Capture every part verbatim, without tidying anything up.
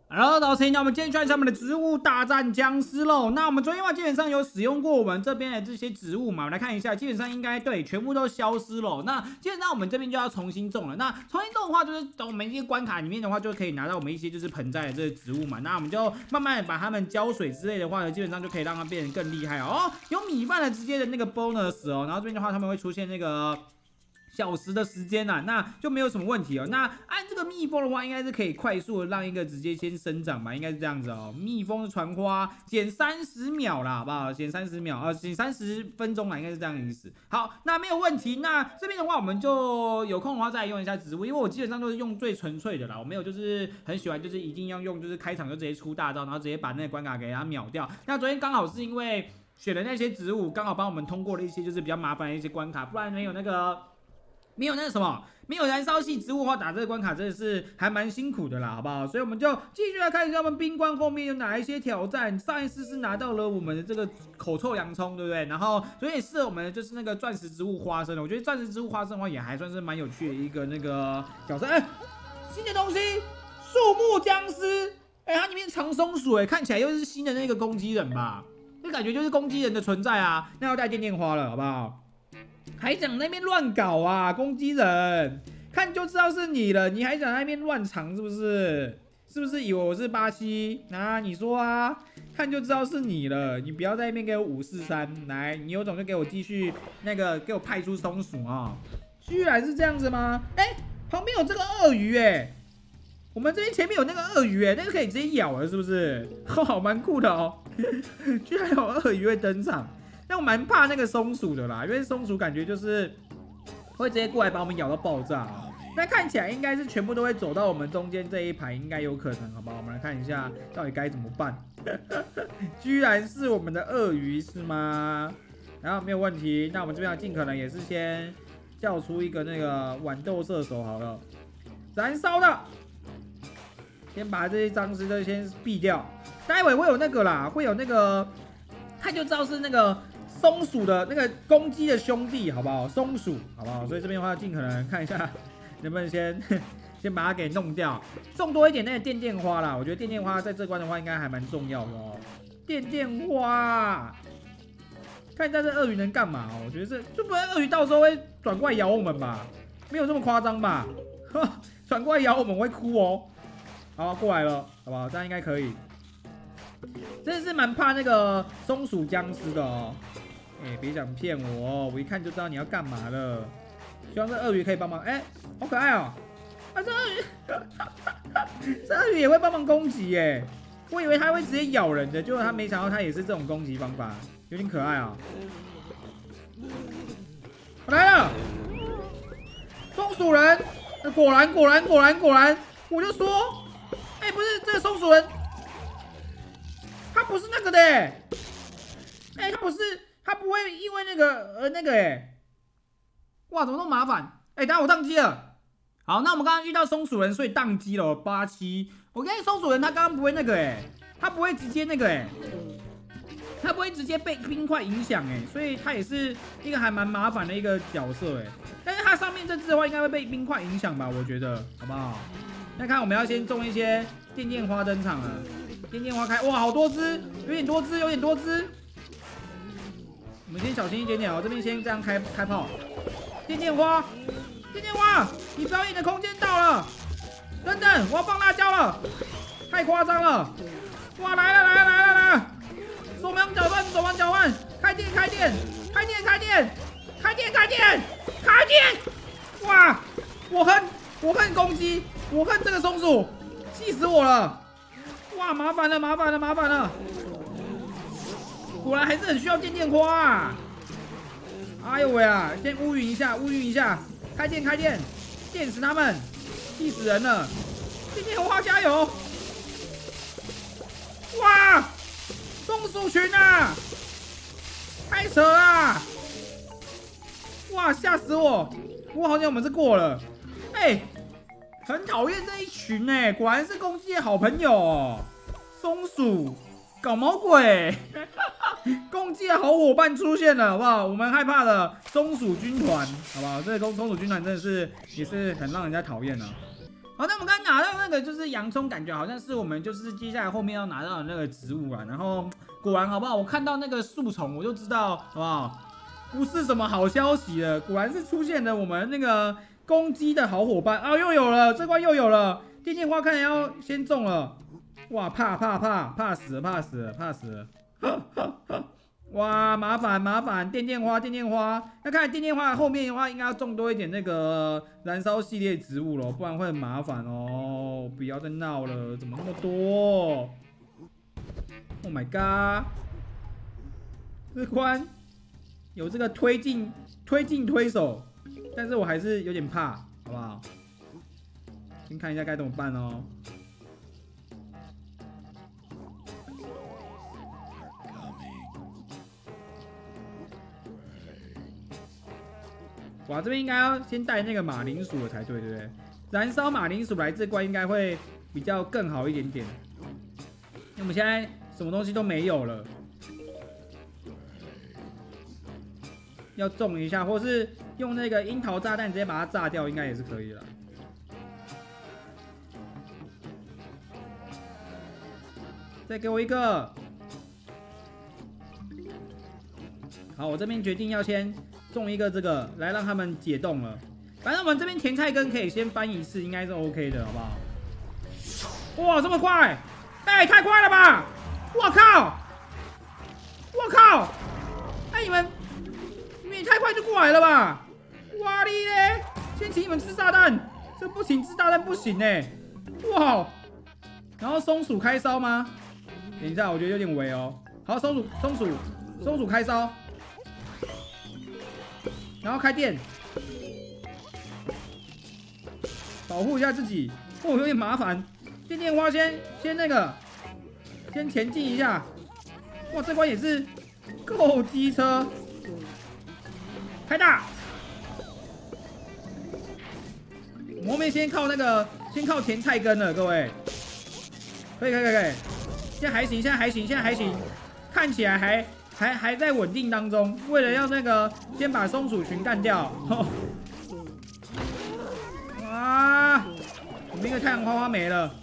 Hello， 老师，那我们今天看一下我们的植物大战僵尸喽。那我们昨天的话基本上有使用过我们这边的这些植物嘛，我们来看一下，基本上应该对全部都消失了。那基本上我们这边就要重新种了。那重新种的话，就是我们一些关卡里面的话，就可以拿到我们一些就是盆栽的这些植物嘛。那我们就慢慢的把它们浇水之类的话呢，基本上就可以让它变得更厉害哦。有米饭的直接的那个 bonus 哦，然后这边的话他们会出现那个小时的时间呐、啊，那就没有什么问题哦。那按这个蜜蜂的话，应该是可以快速的让一个直接先生长吧，应该是这样子哦。蜜蜂的传花减三十秒啦，好不好？减三十秒，呃，减三十分钟啦，应该是这样的意思。好，那没有问题。那这边的话，我们就有空的话再来用一下植物，因为我基本上都是用最纯粹的啦，我没有就是很喜欢就是一定要用就是开场就直接出大招，然后直接把那个关卡给它秒掉。那昨天刚好是因为选的那些植物刚好帮我们通过了一些就是比较麻烦的一些关卡，不然没有那个。没有那个什么，没有燃烧系植物的话，打这个关卡真的是还蛮辛苦的啦，好不好？所以我们就继续来看一下我们冰关后面有哪一些挑战。上一次是拿到了我们的这个口臭洋葱，对不对？然后所以也是我们就是那个钻石植物花生，我觉得钻石植物花生的话也还算是蛮有趣的一个那个挑战。哎，新的东西，树木僵尸，哎，它里面藏松鼠，哎，看起来又是新的那个攻击人吧？这感觉就是攻击人的存在啊，那要带电电花了，好不好？还想那边乱搞啊，攻击人，看就知道是你了，你还想那边乱藏是不是？是不是以为我是巴西？啊，你说啊，看就知道是你了，你不要在那边给我五四三，来，你有种就给我继续那个给我派出松鼠啊、哦！居然是这样子吗？哎、欸，旁边有这个鳄鱼哎、欸，我们这边前面有那个鳄鱼哎、欸，那个可以直接咬了是不是？好蛮酷的哦，居然有鳄鱼会登场。但我蛮怕那个松鼠的啦，因为松鼠感觉就是会直接过来把我们咬到爆炸、喔。那看起来应该是全部都会走到我们中间这一排，应该有可能，好不好？我们来看一下到底该怎么办。居然是我们的鳄鱼是吗？然后没有问题，那我们这边尽可能也是先叫出一个那个豌豆射手好了，燃烧的，先把这些僵尸都先毙掉。待会会有那个啦，会有那个，看就知道是那个。松鼠的那个公鸡的兄弟，好不好？松鼠，好不好？所以这边的话，尽可能看一下能不能先先把它给弄掉，种多一点那个电电花啦。我觉得电电花在这关的话，应该还蛮重要的哦。电电花，看一下这鳄鱼能干嘛哦？我觉得这就不会鳄鱼到时候会转过来咬我们吧？没有这么夸张吧？转过来咬我们会哭哦。好，过来了，好不好？这样应该可以。真的是蛮怕那个松鼠僵尸的哦。哎、欸，别想骗我哦！我一看就知道你要干嘛了。希望这鳄鱼可以帮忙。哎、欸，好可爱哦！啊，这鳄鱼，这鳄鱼也会帮忙攻击耶！我以为它会直接咬人的，结果它没想到它也是这种攻击方法，有点可爱啊、哦！我来了，松鼠人，果然果然果然果然，我就说，哎、欸，不是这个松鼠人，他不是那个的、欸，哎、欸，他不是。他不会因为那个呃那个哎、欸，哇，怎么那么麻烦？哎、欸，等下我宕机了。好，那我们刚刚遇到松鼠人，所以宕机了。八七，我跟松鼠人他刚刚不会那个哎、欸，他不会直接那个哎、欸，他不会直接被冰块影响哎、欸，所以他也是一个还蛮麻烦的一个角色哎、欸。但是他上面这只的话，应该会被冰块影响吧？我觉得，好不好？那看我们要先种一些电电花登场了。电电花开，哇，好多只，有点多只，有点多只。我们先小心一点点哦，这边先这样开开炮。电电花，电电花，你表演的空间到了。等等，我要放辣椒了，太夸张了。哇，来了来了来了来了！手忙脚乱，手忙脚乱，开电开电开电开电开电开电开电！哇，我恨我恨攻击，我恨这个松鼠，气死我了！哇，麻烦了麻烦了麻烦了！果然还是很需要电电花啊！哎呦喂啊！先乌云一下，乌云一下，开电开电，电死他们，气死人了！电电花加油！哇，松鼠群啊，太扯了！哇，吓死我！我好像我们是过了，哎、欸，很讨厌这一群哎、欸，果然是攻击的好朋友哦，松鼠。搞毛鬼！攻击的好伙伴出现了，好不好？我们害怕的松鼠军团，好不好？这个松鼠军团真的是也是很让人家讨厌的。 好，那我们刚刚拿到那个就是洋葱，感觉好像是我们就是接下来后面要拿到的那个植物啊。然后果然好不好？我看到那个树丛，我就知道好不好？不是什么好消息了，果然是出现了我们那个公鸡的好伙伴啊，又有了，这关又有了。电电花看来要先中了，哇，怕怕怕怕死了，怕死了，怕死了。哇，麻烦麻烦，电电花电电花，那看来电电花后面的话应该要种多一点那个燃烧系列植物了，不然会很麻烦哦。不要再闹了，怎么那么多 ？Oh my god！ 这关有这个推进推进推手，但是我还是有点怕，好不好？先看一下该怎么办哦。哇，这边应该要先带那个马铃薯了才对，对不对？燃烧马铃薯来这关应该会比较更好一点点。因为我们现在什么东西都没有了，要种一下，或是用那个樱桃炸弹直接把它炸掉，应该也是可以的。再给我一个。好，我这边决定要先种一个这个，来让他们解冻了。反正我们这边甜菜根可以先翻一次，应该是 OK 的，好不好？哇，这么快！哎、欸，太快了吧！我靠！我靠！哎、欸，你们，你们也太快就过来了吧！哇哩嘞！先请你们吃炸弹，这不行，吃炸弹不行哎！哇！然后松鼠开烧吗？等一下，我觉得有点违哦。好，松鼠，松鼠，松鼠开烧。然后开店，保护一下自己。哦，有点麻烦。电电花先先那个，先前进一下。哇，这关也是够机车。开大。我们后面先靠那个，先靠甜菜根了，各位。可以可以可以可以。现在还行，现在还行，现在还行。看起来还。还还在稳定当中，为了要那个先把松鼠群干掉。哇！我们一个太阳花花没了。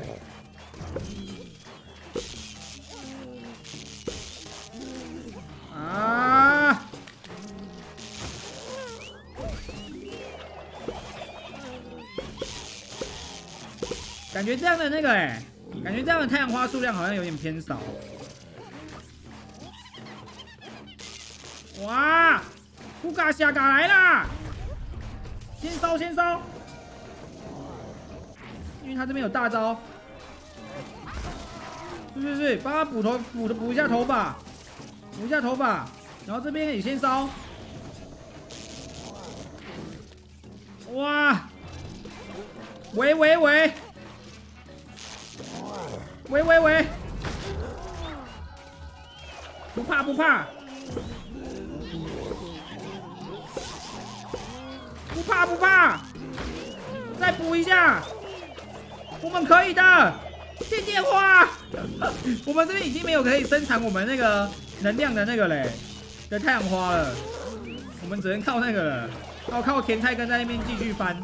啊！感觉这样的那个哎、欸，感觉这样的太阳花数量好像有点偏少。哇！乌嘎下嘎来啦！先烧先烧，因为他这边有大招。是是是，帮他补头补补一下头发，补一下头发，然后这边也先烧。哇！喂喂喂！喂喂喂！不怕不怕！不怕不怕，再补一下，我们可以的。电电花，我们这边已经没有可以生产我们那个能量的那个嘞的太阳花了，我们只能靠那个了，靠靠甜菜根在那边继续翻，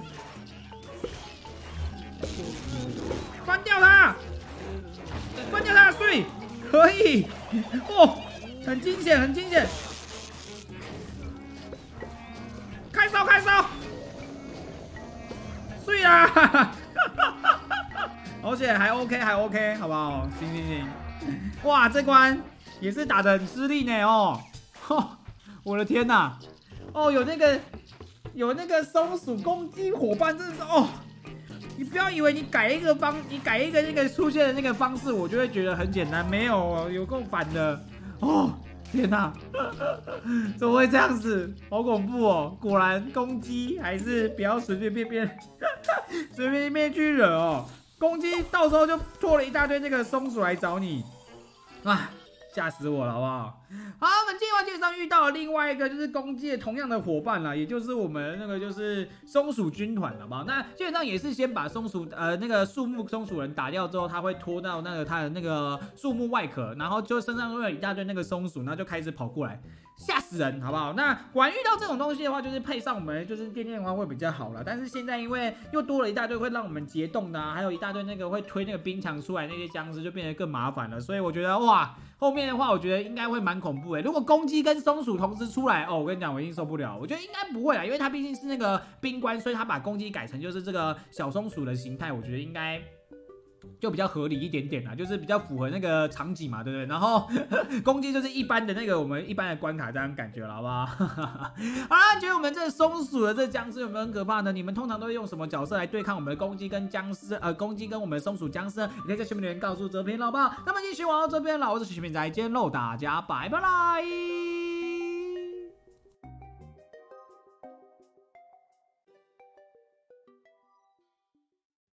翻掉它，翻掉它，碎，可以，哦，很惊险，很惊险。开烧开烧，碎啦！而且还 OK 还 OK， 好不好？行行行，哇，这关也是打得很吃力呢哦。我的天哪！哦，有那个有那个松鼠攻击伙伴，真的是哦。你不要以为你改一个方，你改一个那个出现的那个方式，我就会觉得很简单，没有哦，有够烦的哦。天哪，怎么会这样子？好恐怖哦！果然公鸡还是不要随随便便、随随便便去惹哦。公鸡到时候就拖了一大堆那个松鼠来找你，啊，吓死我了，好不好？ 好，我们进化界上遇到了另外一个就是攻击同样的伙伴啦，也就是我们那个就是松鼠军团，好不好？那基本上也是先把松鼠呃那个树木松鼠人打掉之后，他会拖到那个他的那个树木外壳，然后就身上会有一大堆那个松鼠，然后就开始跑过来。吓死人，好不好？那果然遇到这种东西的话，就是配上我们就是电电的话会比较好了。但是现在因为又多了一大堆会让我们结冻的、啊，还有一大堆那个会推那个冰墙出来那些僵尸，就变得更麻烦了。所以我觉得哇，后面的话我觉得应该会蛮恐怖的。如果公鸡跟松鼠同时出来，哦，我跟你讲，我已经受不了。我觉得应该不会啦，因为它毕竟是那个冰棺，所以它把公鸡改成就是这个小松鼠的形态，我觉得应该。就比较合理一点点啦，就是比较符合那个场景嘛，对不对？然后攻击就是一般的那个我们一般的关卡这样感觉了，好不好？好啦，觉得我们这松鼠的这僵尸有没有很可怕呢？你们通常都会用什么角色来对抗我们的公鸡跟僵尸？呃，公鸡跟我们的松鼠僵尸呢？你可以在下面留言告诉这边，好不好？那么继续玩到这边了，我是许平仔，今天喽，大家拜拜。